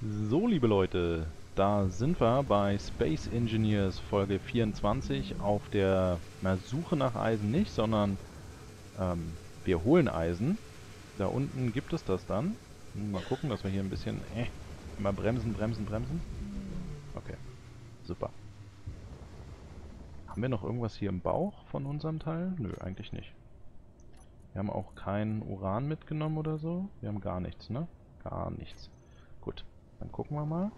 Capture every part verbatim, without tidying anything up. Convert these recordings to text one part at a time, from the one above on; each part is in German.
So, liebe Leute, da sind wir bei Space Engineers Folge vierundzwanzig auf der na, Suche nach Eisen nicht, sondern ähm, wir holen Eisen. Da unten gibt es das dann. Mal gucken, dass wir hier ein bisschen äh, immer bremsen, bremsen, bremsen. Okay, super. Haben wir noch irgendwas hier im Bauch von unserem Teil? Nö, eigentlich nicht. Wir haben auch kein Uran mitgenommen oder so. Wir haben gar nichts, ne? Gar nichts. Gut, dann gucken wir mal.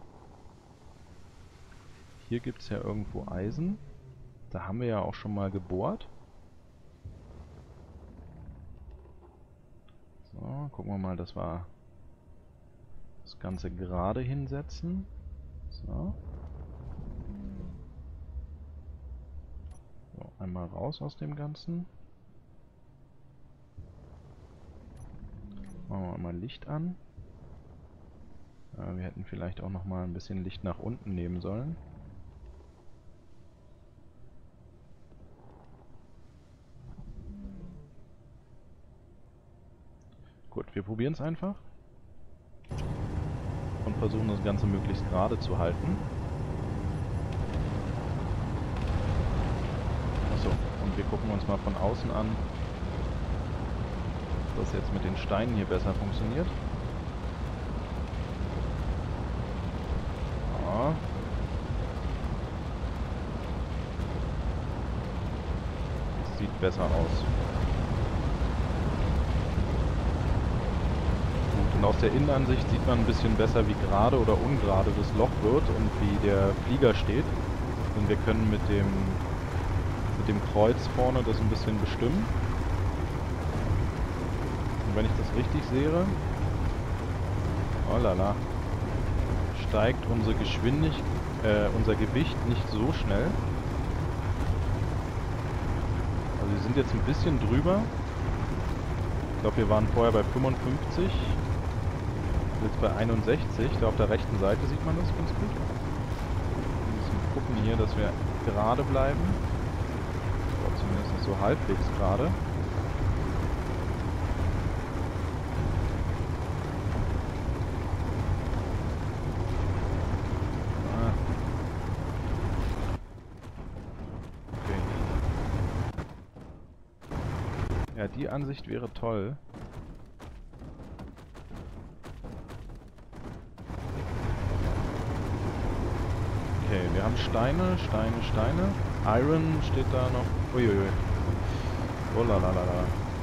Hier gibt es ja irgendwo Eisen. Da haben wir ja auch schon mal gebohrt. So, gucken wir mal, dass wir das Ganze gerade hinsetzen. So. So, einmal raus aus dem Ganzen. Machen wir mal Licht an. Äh, wir hätten vielleicht auch noch mal ein bisschen Licht nach unten nehmen sollen. Gut, wir probieren es einfach. Und versuchen das Ganze möglichst gerade zu halten. Achso, und wir gucken uns mal von außen an, dass das jetzt mit den Steinen hier besser funktioniert. Ja. Das sieht besser aus. Und aus der Innenansicht sieht man ein bisschen besser, wie gerade oder ungerade das Loch wird und wie der Flieger steht. Und wir können mit dem, mit dem Kreuz vorne das ein bisschen bestimmen. Und wenn ich das richtig sehe, oh lala, steigt unsere Geschwindigkeit, äh, unser Gewicht nicht so schnell. Also wir sind jetzt ein bisschen drüber. Ich glaube, wir waren vorher bei fünfundfünfzig. Jetzt bei einundsechzig, da auf der rechten Seite sieht man das ganz gut. Wir müssen gucken hier, dass wir gerade bleiben. Oder zumindest so halbwegs gerade. Ah. Okay. Ja, die Ansicht wäre toll. Okay, wir haben Steine, Steine, Steine. Iron steht da noch. Uiuiui. Oh la la la la.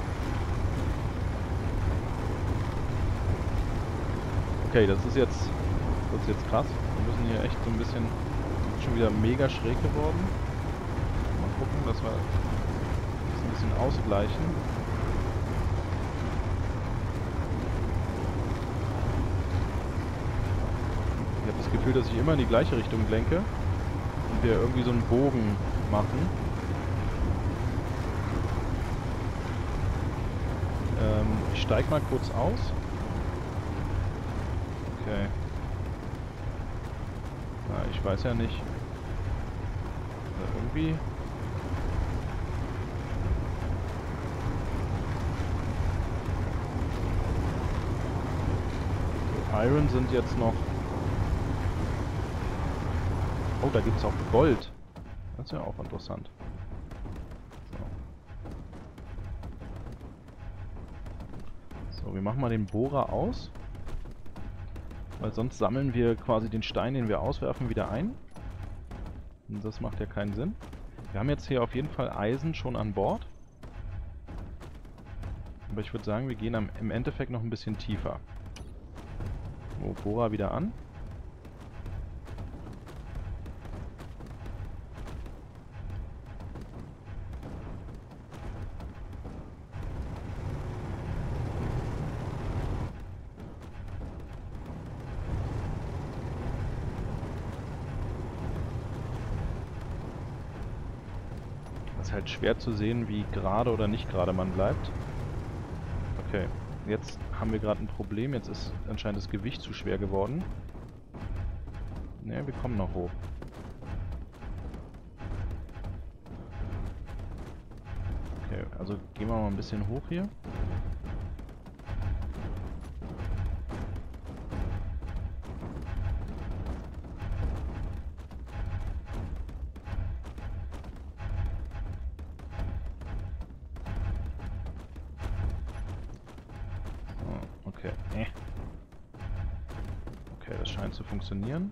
Okay, das ist jetzt, das ist jetzt krass. Wir müssen hier echt so ein bisschen, schon wieder mega schräg geworden. Mal gucken, dass wir das ein bisschen ausgleichen. Ich habe das Gefühl, dass ich immer in die gleiche Richtung lenke und wir irgendwie so einen Bogen machen. Ähm, ich steige mal kurz aus. Okay. Na, ich weiß ja nicht. Oder irgendwie... So, Iron sind jetzt noch... Oh, da gibt es auch Gold. Das ist ja auch interessant. So. So, wir machen mal den Bohrer aus. Weil sonst sammeln wir quasi den Stein, den wir auswerfen, wieder ein. Und das macht ja keinen Sinn. Wir haben jetzt hier auf jeden Fall Eisen schon an Bord. Aber ich würde sagen, wir gehen am, im Endeffekt noch ein bisschen tiefer. So, Bohrer wieder an. Es ist halt schwer zu sehen, wie gerade oder nicht gerade man bleibt. Okay, jetzt haben wir gerade ein Problem. Jetzt ist anscheinend das Gewicht zu schwer geworden. Ne, wir kommen noch hoch. Okay, also gehen wir mal ein bisschen hoch hier. Okay. Äh. Okay, das scheint zu funktionieren.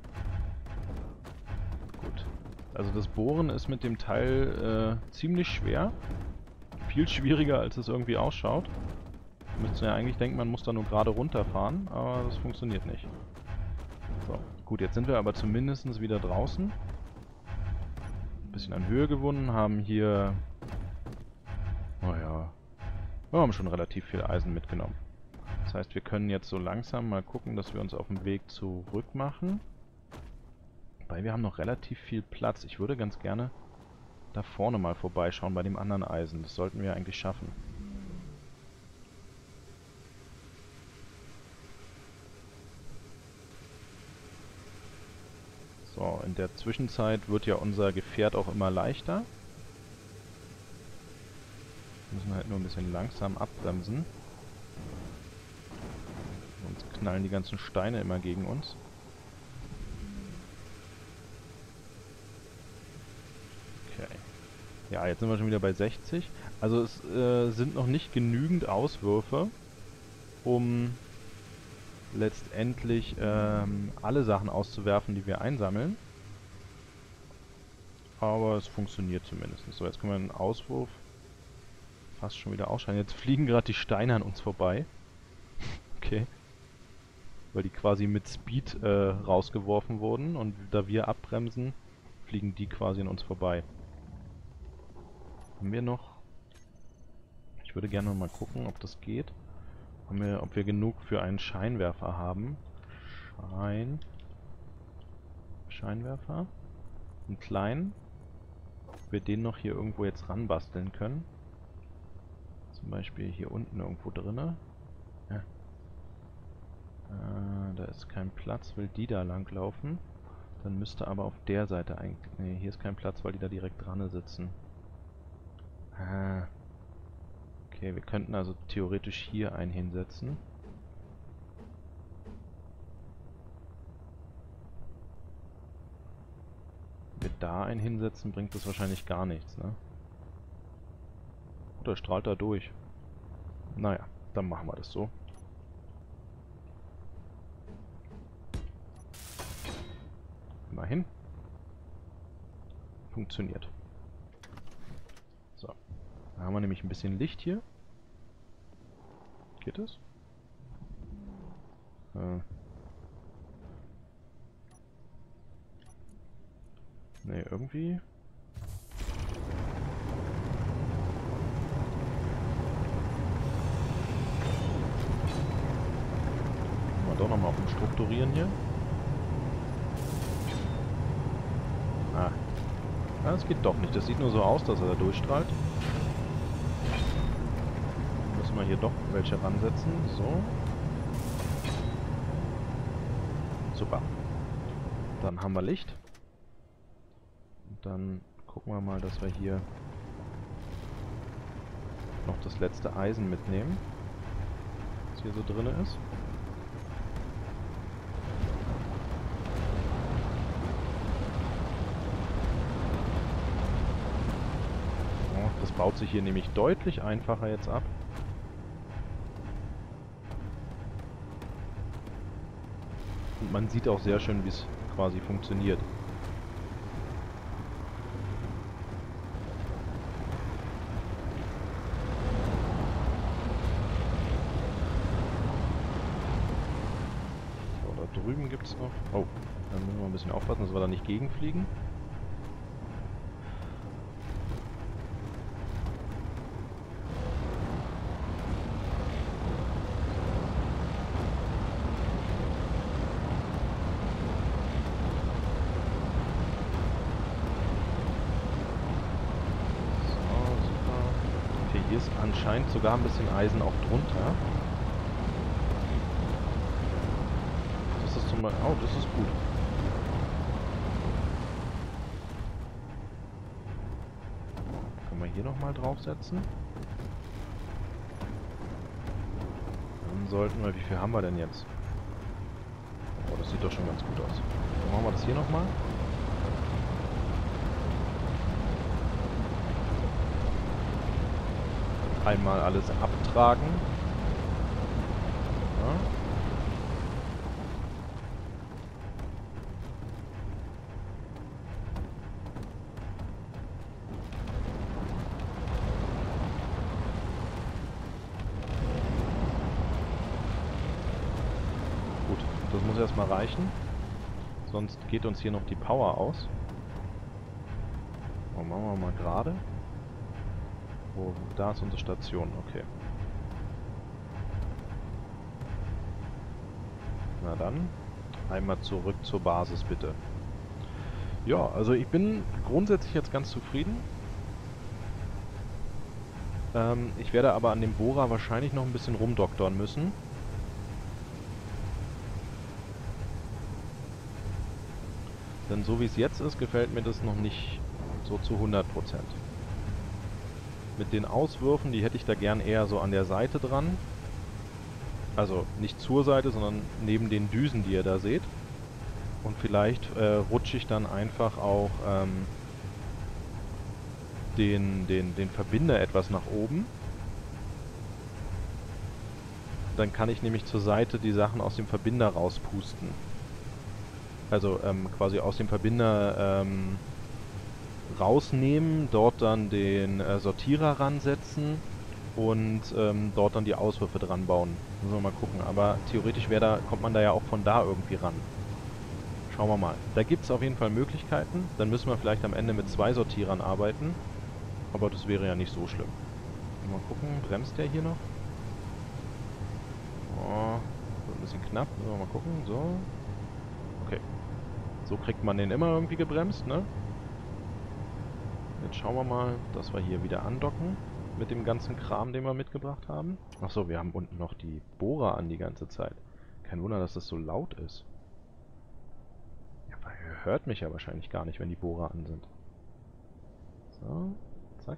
Gut. Also das Bohren ist mit dem Teil äh, ziemlich schwer. Viel schwieriger, als es irgendwie ausschaut. Müsste ja eigentlich denken, man muss da nur gerade runterfahren, aber das funktioniert nicht. So, gut, jetzt sind wir aber zumindest wieder draußen. Ein bisschen an Höhe gewonnen, haben hier... Naja, wir haben schon relativ viel Eisen mitgenommen. Das heißt, wir können jetzt so langsam mal gucken, dass wir uns auf dem Weg zurück machen. Wobei, wir haben noch relativ viel Platz. Ich würde ganz gerne da vorne mal vorbeischauen bei dem anderen Eisen. Das sollten wir eigentlich schaffen. So, in der Zwischenzeit wird ja unser Gefährt auch immer leichter. Wir müssen halt nur ein bisschen langsam abbremsen. Sonst knallen die ganzen Steine immer gegen uns. Okay. Ja, jetzt sind wir schon wieder bei sechzig. Also es äh, sind noch nicht genügend Auswürfe, um letztendlich ähm, alle Sachen auszuwerfen, die wir einsammeln. Aber es funktioniert zumindest. So, jetzt können wir einen Auswurf fast schon wieder ausschalten. Jetzt fliegen gerade die Steine an uns vorbei. Okay. Weil die quasi mit Speed äh, rausgeworfen wurden und da wir abbremsen, fliegen die quasi an uns vorbei. Haben wir noch... Ich würde gerne mal gucken, ob das geht. Haben wir, ob wir genug für einen Scheinwerfer haben. Schein... Scheinwerfer. Einen kleinen. Ob wir den noch hier irgendwo jetzt ranbasteln können. Zum Beispiel hier unten irgendwo drinne. Ja. Äh, da ist kein Platz, will die da lang laufen. Dann müsste aber auf der Seite eigentlich... Ne, hier ist kein Platz, weil die da direkt dran sitzen. Ah. Okay, wir könnten also theoretisch hier einen hinsetzen. Wenn wir da einen hinsetzen, bringt das wahrscheinlich gar nichts, ne? Oder strahlt da durch. Naja, dann machen wir das so. Immerhin. Funktioniert. So. Da haben wir nämlich ein bisschen Licht hier. Geht es? Äh. Ne, irgendwie... Mal doch nochmal auf umstrukturieren hier. Ah. Ja, das geht doch nicht. Das sieht nur so aus, dass er da durchstrahlt. Müssen wir hier doch welche ransetzen. So. Super. Dann haben wir Licht. Und dann gucken wir mal, dass wir hier noch das letzte Eisen mitnehmen, was hier so drin ist. Das baut sich hier nämlich deutlich einfacher jetzt ab. Und man sieht auch sehr schön, wie es quasi funktioniert. So, da drüben gibt es noch... Oh, dann müssen wir ein bisschen aufpassen, dass wir da nicht gegenfliegen. Hier ist anscheinend sogar ein bisschen Eisen auch drunter. Das ist zum Beispiel... Oh, das ist gut. Können wir hier nochmal draufsetzen? Dann sollten wir... Wie viel haben wir denn jetzt? Oh, das sieht doch schon ganz gut aus. Dann machen wir das hier nochmal. Einmal alles abtragen. Ja. Das muss erstmal reichen. Sonst geht uns hier noch die Power aus. Oh, machen wir mal gerade. Oh, da ist unsere Station. Okay. Na dann, einmal zurück zur Basis bitte. Ja, also ich bin grundsätzlich jetzt ganz zufrieden. Ähm, ich werde aber an dem Bohrer wahrscheinlich noch ein bisschen rumdoktern müssen. Denn so wie es jetzt ist, gefällt mir das noch nicht so zu hundert Prozent. Mit den Auswürfen, die hätte ich da gern eher so an der Seite dran. Also nicht zur Seite, sondern neben den Düsen, die ihr da seht. Und vielleicht äh, rutsche ich dann einfach auch ähm, den, den, den Verbinder etwas nach oben. Dann kann ich nämlich zur Seite die Sachen aus dem Verbinder rauspusten. Also ähm, quasi aus dem Verbinder ähm, rausnehmen, dort dann den äh, Sortierer ransetzen und ähm, dort dann die Auswürfe dran bauen. Müssen wir mal gucken. Aber theoretisch wäre da, kommt man da ja auch von da irgendwie ran. Schauen wir mal. Da gibt es auf jeden Fall Möglichkeiten. Dann müssen wir vielleicht am Ende mit zwei Sortierern arbeiten. Aber das wäre ja nicht so schlimm. Mal gucken, bremst der hier noch? Oh, wird ein bisschen knapp. Müssen wir mal gucken. So. Okay. So kriegt man den immer irgendwie gebremst, ne? Jetzt schauen wir mal, dass wir hier wieder andocken mit dem ganzen Kram, den wir mitgebracht haben. Achso, wir haben unten noch die Bohrer an die ganze Zeit. Kein Wunder, dass das so laut ist. Ja, weil ihr hört mich ja wahrscheinlich gar nicht, wenn die Bohrer an sind. So, zack.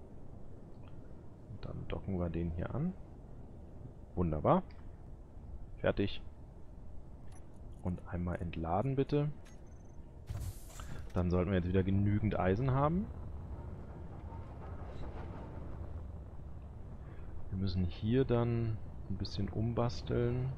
Und dann docken wir den hier an. Wunderbar. Fertig. Und einmal entladen bitte. Dann sollten wir jetzt wieder genügend Eisen haben. Wir müssen hier dann ein bisschen umbasteln.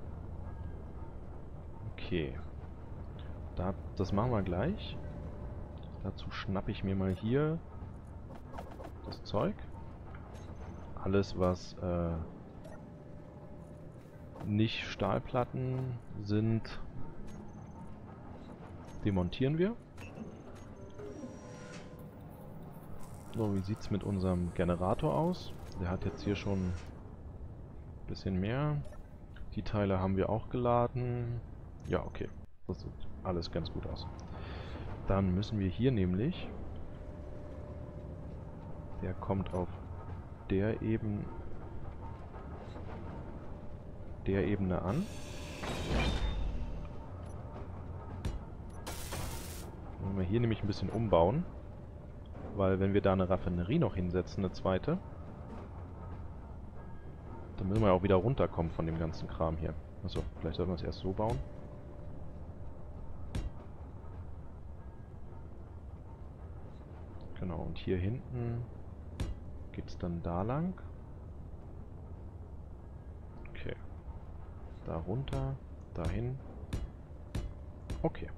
Okay. Da, das machen wir gleich. Dazu schnappe ich mir mal hier das Zeug. Alles, was äh, nicht Stahlplatten sind, demontieren wir. So, wie sieht es mit unserem Generator aus? Der hat jetzt hier schon ein bisschen mehr. Die Teile haben wir auch geladen. Ja, okay. Das sieht alles ganz gut aus. Dann müssen wir hier nämlich... Der kommt auf der Ebene... der Ebene an. Wenn wir hier nämlich ein bisschen umbauen. Weil wenn wir da eine Raffinerie noch hinsetzen, eine zweite, dann müssen wir auch wieder runterkommen von dem ganzen Kram hier. Achso, vielleicht sollten wir es erst so bauen. Genau, und hier hinten geht es dann da lang. Okay. Da runter, dahin. Okay.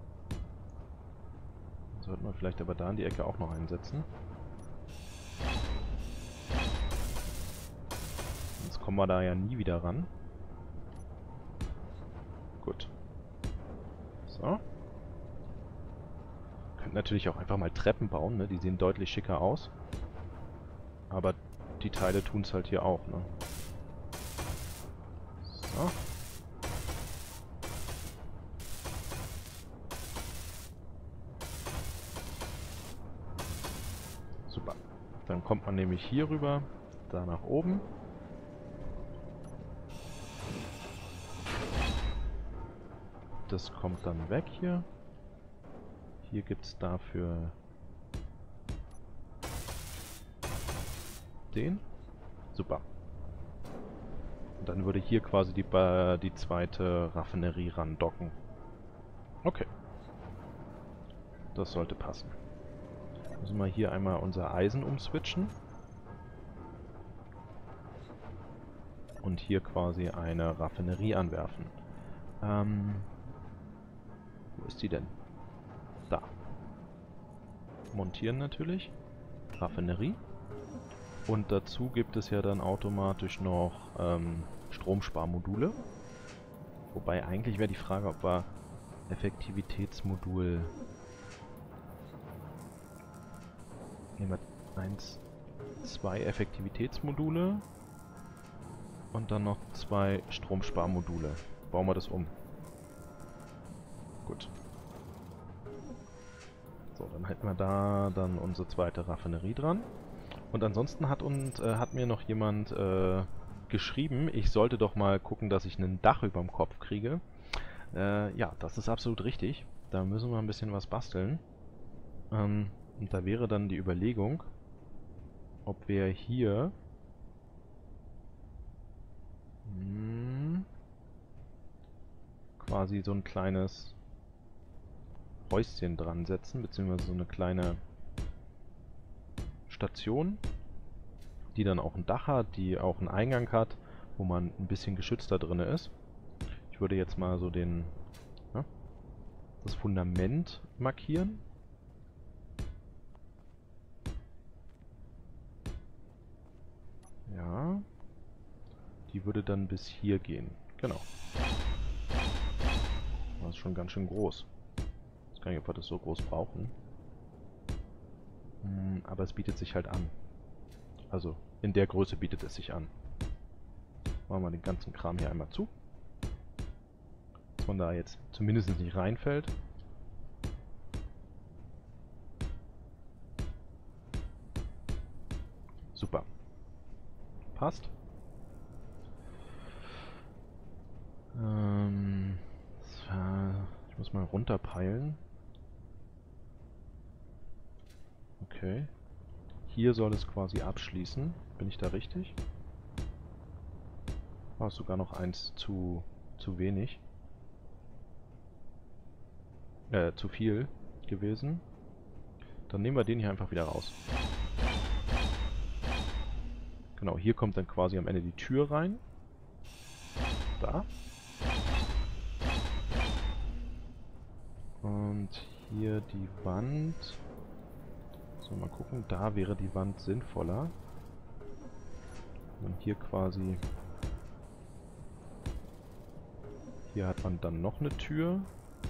Sollten wir vielleicht aber da in die Ecke auch noch einsetzen. Sonst kommen wir da ja nie wieder ran. Gut. So. Könnt natürlich auch einfach mal Treppen bauen, ne? Die sehen deutlich schicker aus. Aber die Teile tun es halt hier auch, ne? So. Super. Dann kommt man nämlich hier rüber, da nach oben. Das kommt dann weg hier. Hier gibt es dafür den. Super. Und dann würde hier quasi die, äh, die zweite Raffinerie randocken. Okay. Das sollte passen. Müssen wir hier einmal unser Eisen umswitchen. Und hier quasi eine Raffinerie anwerfen. Ähm... Wo ist die denn? Da. Montieren natürlich. Raffinerie. Und dazu gibt es ja dann automatisch noch ähm, Stromsparmodule. Wobei eigentlich wäre die Frage, ob wir Effektivitätsmodul... Nehmen wir eins, zwei Effektivitätsmodule und dann noch zwei Stromsparmodule. Bauen wir das um. Gut. So, dann hätten wir da dann unsere zweite Raffinerie dran. Und ansonsten hat, und, äh, hat mir noch jemand äh, geschrieben, ich sollte doch mal gucken, dass ich ein Dach über dem Kopf kriege. Äh, ja, das ist absolut richtig. Da müssen wir ein bisschen was basteln. Ähm, und da wäre dann die Überlegung, ob wir hier hm, quasi so ein kleines Häuschen dran setzen, beziehungsweise so eine kleine Station, die dann auch ein Dach hat, die auch einen Eingang hat, wo man ein bisschen geschützter drin ist. Ich würde jetzt mal so den, ja, das Fundament markieren. Ja, die würde dann bis hier gehen. Genau. Das ist schon ganz schön groß. Ich weiß gar nicht, ob wir das so groß brauchen. Hm, aber es bietet sich halt an. Also, in der Größe bietet es sich an. Machen wir den ganzen Kram hier einmal zu. Dass man da jetzt zumindest nicht reinfällt. Super. Passt. Ähm, ich muss mal runterpeilen. Okay. Hier soll es quasi abschließen. Bin ich da richtig? War sogar noch eins zu, zu wenig. Äh, zu viel gewesen. Dann nehmen wir den hier einfach wieder raus. Genau, hier kommt dann quasi am Ende die Tür rein. Da. Und hier die Wand. So, mal gucken. Da wäre die Wand sinnvoller. Und hier quasi... Hier hat man dann noch eine Tür.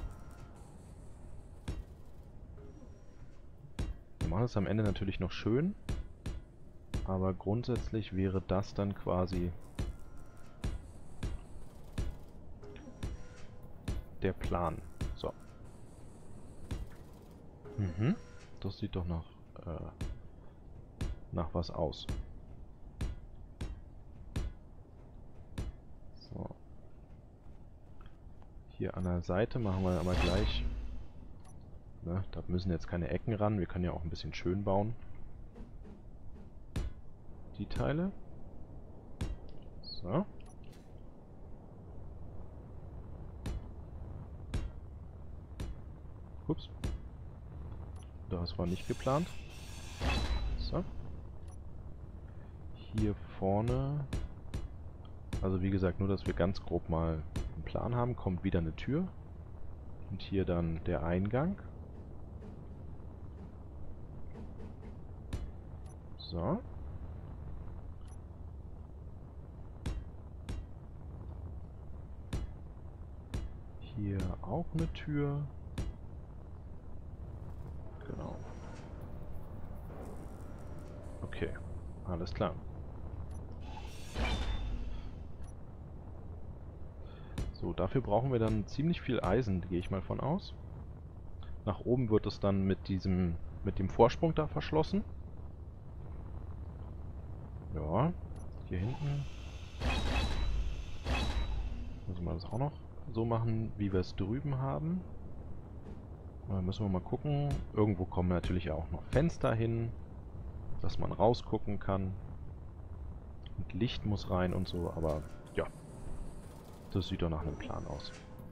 Wir machen es am Ende natürlich noch schön. Aber grundsätzlich wäre das dann quasi der Plan. So. Mhm. Das sieht doch nach, äh, nach was aus. So. Hier an der Seite machen wir aber gleich... Ne, da müssen jetzt keine Ecken ran. Wir können ja auch ein bisschen schön bauen. Die Teile. So. Ups. Das war nicht geplant. So. Hier vorne. Also wie gesagt, nur dass wir ganz grob mal einen Plan haben, kommt wieder eine Tür. Und hier dann der Eingang. So. Hier auch eine Tür. Genau. Okay, alles klar. So, dafür brauchen wir dann ziemlich viel Eisen, gehe ich mal von aus. Nach oben wird es dann mit diesem, mit dem Vorsprung da verschlossen. Ja, hier hinten müssen wir das auch noch so machen, wie wir es drüben haben. Da müssen wir mal gucken. Irgendwo kommen natürlich auch noch Fenster hin, dass man rausgucken kann. Und Licht muss rein und so, aber ja, das sieht doch nach einem Plan aus.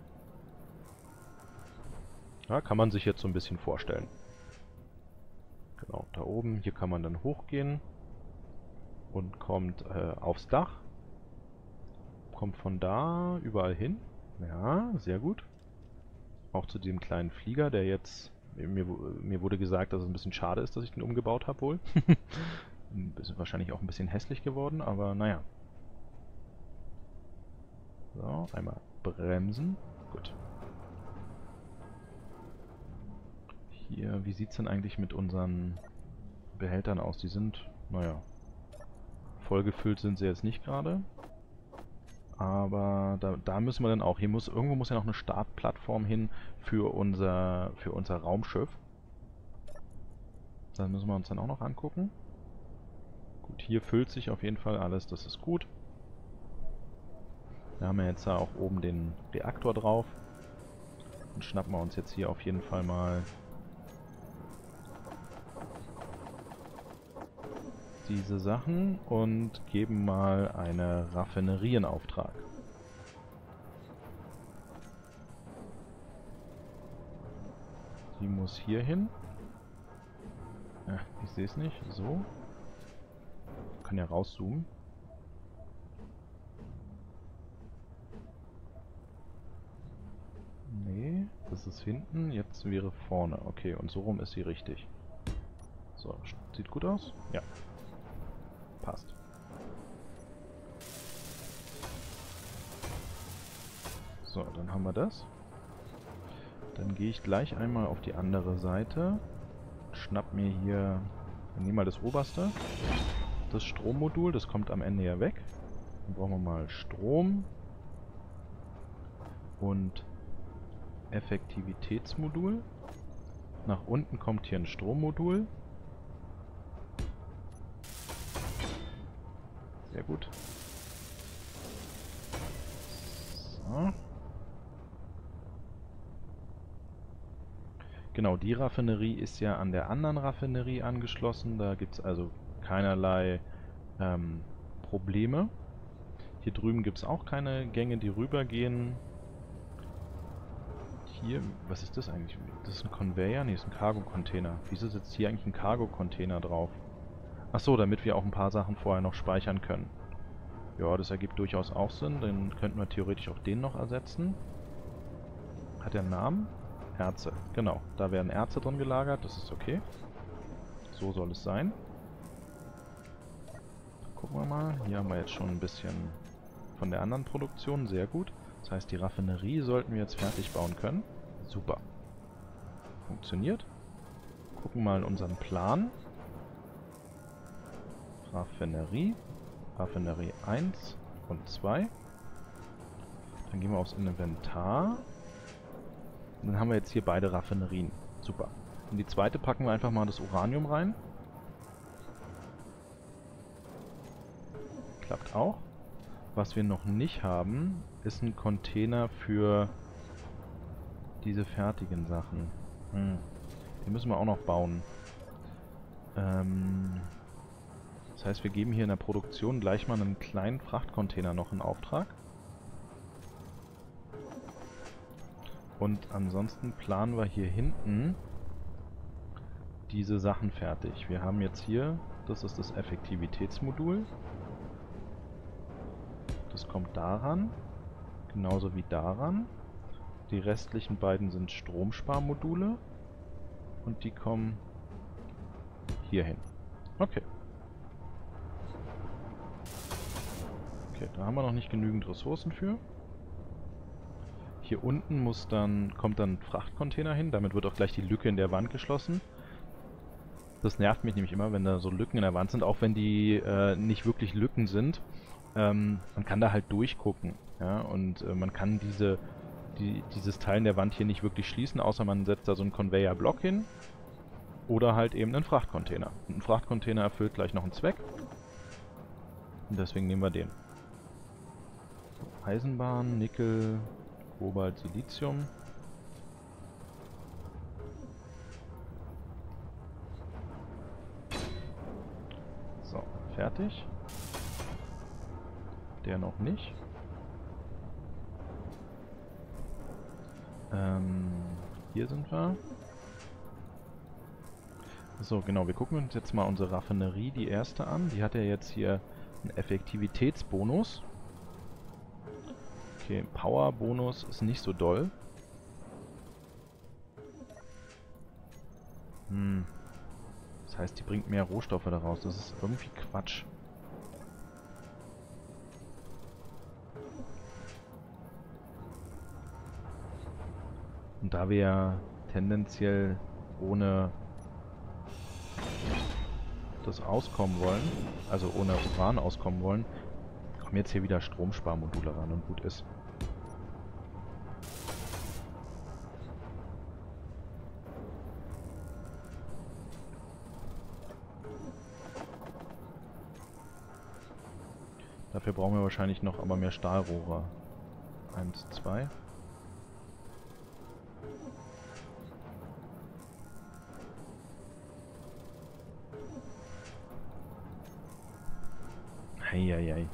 Ja, kann man sich jetzt so ein bisschen vorstellen. Genau, da oben, hier kann man dann hochgehen und kommt äh, aufs Dach. Kommt von da überall hin. Ja, sehr gut. Auch zu dem kleinen Flieger, der jetzt... Mir, mir wurde gesagt, dass es ein bisschen schade ist, dass ich den umgebaut habe wohl. Ist wahrscheinlich auch ein bisschen hässlich geworden, aber naja. So, einmal bremsen. Gut. Hier, wie sieht es denn eigentlich mit unseren Behältern aus? Die sind, naja, vollgefüllt sind sie jetzt nicht gerade. Aber da, da müssen wir dann auch, hier muss, irgendwo muss ja noch eine Startplattform hin für unser, für unser Raumschiff. Das müssen wir uns dann auch noch angucken. Gut, hier füllt sich auf jeden Fall alles, das ist gut. Wir haben ja jetzt da auch oben den Reaktor drauf. Und schnappen wir uns jetzt hier auf jeden Fall mal diese Sachen und geben mal eine Raffinerie in Auftrag. Die muss hier hin. Ja, ich sehe es nicht. So. Ich kann ja rauszoomen. Nee, das ist hinten. Jetzt wäre vorne. Okay, und so rum ist sie richtig. So, sieht gut aus? Ja. Passt. So, dann haben wir das. Dann gehe ich gleich einmal auf die andere Seite. Schnapp mir hier... Dann nehmen wir mal das oberste. Das Strommodul, das kommt am Ende ja weg. Dann brauchen wir mal Strom. Und Effektivitätsmodul. Nach unten kommt hier ein Strommodul. Sehr gut. So. Genau, die Raffinerie ist ja an der anderen Raffinerie angeschlossen. Da gibt es also keinerlei ähm, Probleme. Hier drüben gibt es auch keine Gänge, die rübergehen. Hier, was ist das eigentlich? Das ist ein Conveyor? Ne, das ist ein Cargo-Container. Wieso sitzt hier eigentlich ein Cargo-Container drauf? Achso, damit wir auch ein paar Sachen vorher noch speichern können. Ja, das ergibt durchaus auch Sinn. Dann könnten wir theoretisch auch den noch ersetzen. Hat der einen Namen? Erze. Genau, da werden Erze drin gelagert. Das ist okay. So soll es sein. Gucken wir mal. Hier haben wir jetzt schon ein bisschen von der anderen Produktion. Sehr gut. Das heißt, die Raffinerie sollten wir jetzt fertig bauen können. Super. Funktioniert. Gucken mal in unseren Plan. Raffinerie. Raffinerie eins und zwei. Dann gehen wir aufs Inventar. Und dann haben wir jetzt hier beide Raffinerien. Super. In die zweite packen wir einfach mal das Uranium rein. Klappt auch. Was wir noch nicht haben, ist ein Container für diese fertigen Sachen. Hm. Die müssen wir auch noch bauen. Ähm... Das heißt, wir geben hier in der Produktion gleich mal einen kleinen Frachtcontainer noch in Auftrag. Und ansonsten planen wir hier hinten diese Sachen fertig. Wir haben jetzt hier, das ist das Effektivitätsmodul. Das kommt daran, genauso wie daran. Die restlichen beiden sind Stromsparmodule und die kommen hier hin. Okay. Okay, da haben wir noch nicht genügend Ressourcen für. Hier unten muss dann, kommt dann ein Frachtcontainer hin, damit wird auch gleich die Lücke in der Wand geschlossen. Das nervt mich nämlich immer, wenn da so Lücken in der Wand sind, auch wenn die äh, nicht wirklich Lücken sind. Ähm, man kann da halt durchgucken, ja, und äh, man kann diese, die, dieses Teil in der Wand hier nicht wirklich schließen, außer man setzt da so einen Conveyor-Block hin oder halt eben einen Frachtcontainer. Und ein Frachtcontainer erfüllt gleich noch einen Zweck und deswegen nehmen wir den. Eisenbahn, Nickel, Kobalt, Silizium. So, fertig. Der noch nicht. Ähm, hier sind wir. So, genau, wir gucken uns jetzt mal unsere Raffinerie, die erste, an. Die hat ja jetzt hier einen Effektivitätsbonus. Okay, Power-Bonus ist nicht so doll. Hm. Das heißt, die bringt mehr Rohstoffe daraus. Das ist irgendwie Quatsch. Und da wir ja tendenziell ohne das auskommen wollen, also ohne Uran auskommen wollen, kommen jetzt hier wieder Stromsparmodule ran und gut ist. Dafür brauchen wir wahrscheinlich noch aber mehr Stahlrohre. Eins, zwei. Eieiei.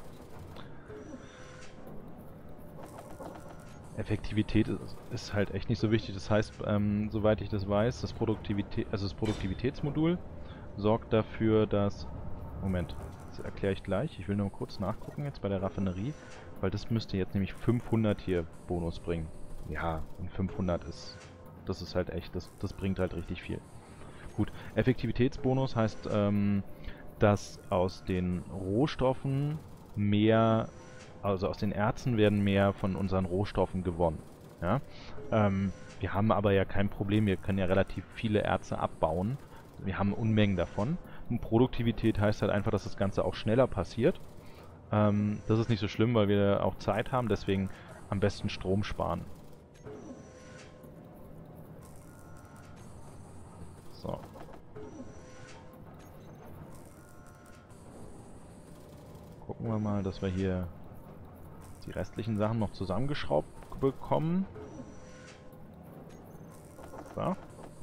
Effektivität ist, ist halt echt nicht so wichtig. Das heißt, ähm, soweit ich das weiß, das Produktivität, also das Produktivitätsmodul sorgt dafür, dass... Moment, das erkläre ich gleich. Ich will nur kurz nachgucken jetzt bei der Raffinerie, weil das müsste jetzt nämlich fünfhundert hier Bonus bringen. Ja, und fünfhundert ist... Das ist halt echt, das, das bringt halt richtig viel. Gut, Effektivitätsbonus heißt, ähm, dass aus den Rohstoffen mehr, also aus den Erzen werden mehr von unseren Rohstoffen gewonnen. Ja? Ähm, wir haben aber ja kein Problem, wir können ja relativ viele Erze abbauen. Wir haben Unmengen davon. Und Produktivität heißt halt einfach, dass das Ganze auch schneller passiert. Ähm, das ist nicht so schlimm, weil wir auch Zeit haben, deswegen am besten Strom sparen. So. Gucken wir mal, dass wir hier die restlichen Sachen noch zusammengeschraubt bekommen. So.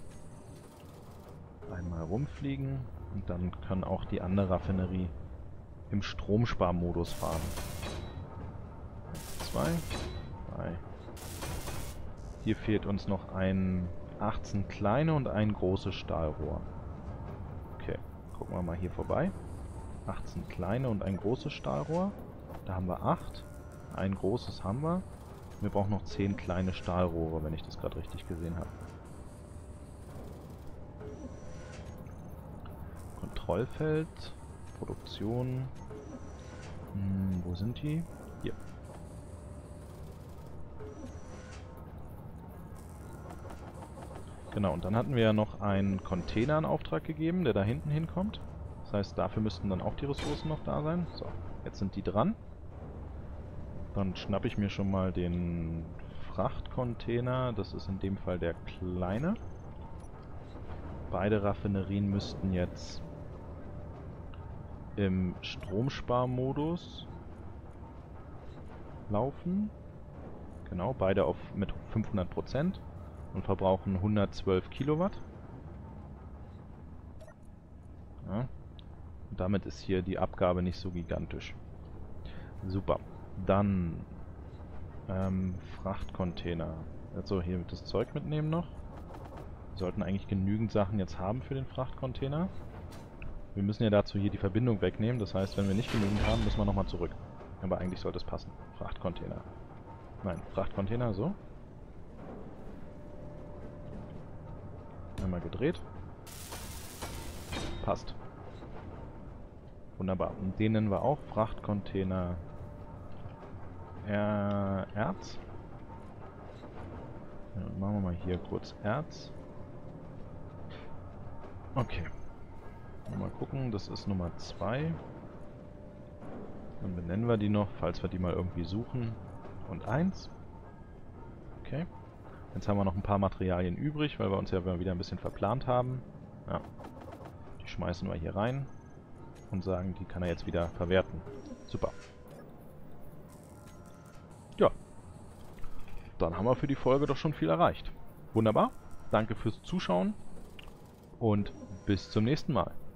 Einmal rumfliegen und dann kann auch die andere Raffinerie im Stromsparmodus fahren. Zwei, drei. Hier fehlt uns noch ein achtzehn kleine und ein großes Stahlrohr. Okay, gucken wir mal hier vorbei. achtzehn kleine und ein großes Stahlrohr. Da haben wir acht. Ein großes haben wir. Wir brauchen noch zehn kleine Stahlrohre, wenn ich das gerade richtig gesehen habe. Kontrollfeld, Produktion. Hm, wo sind die? Hier. Genau, und dann hatten wir ja noch einen Container in Auftrag gegeben, der da hinten hinkommt. Das heißt, dafür müssten dann auch die Ressourcen noch da sein. So, jetzt sind die dran. Dann schnappe ich mir schon mal den Frachtcontainer. Das ist in dem Fall der kleine. Beide Raffinerien müssten jetzt im Stromsparmodus laufen. Genau, beide auf mit fünfhundert Prozent und verbrauchen hundertzwölf Kilowatt. Ja. Und damit ist hier die Abgabe nicht so gigantisch. Super. Dann ähm, Frachtcontainer. Also hier das Zeug mitnehmen noch. Wir sollten eigentlich genügend Sachen jetzt haben für den Frachtcontainer. Wir müssen ja dazu hier die Verbindung wegnehmen. Das heißt, wenn wir nicht genügend haben, müssen wir nochmal zurück. Aber eigentlich sollte es passen. Frachtcontainer. Nein, Frachtcontainer, so. Einmal gedreht. Passt. Wunderbar. Und den nennen wir auch Frachtcontainer er Erz. Ja, machen wir mal hier kurz Erz. Okay. Mal gucken, das ist Nummer zwei. Dann benennen wir die noch, falls wir die mal irgendwie suchen. Und eins. Okay. Jetzt haben wir noch ein paar Materialien übrig, weil wir uns ja wieder ein bisschen verplant haben. Ja. Die schmeißen wir hier rein und sagen, die kann er jetzt wieder verwerten. Super. Ja. Dann haben wir für die Folge doch schon viel erreicht. Wunderbar. Danke fürs Zuschauen und bis zum nächsten Mal.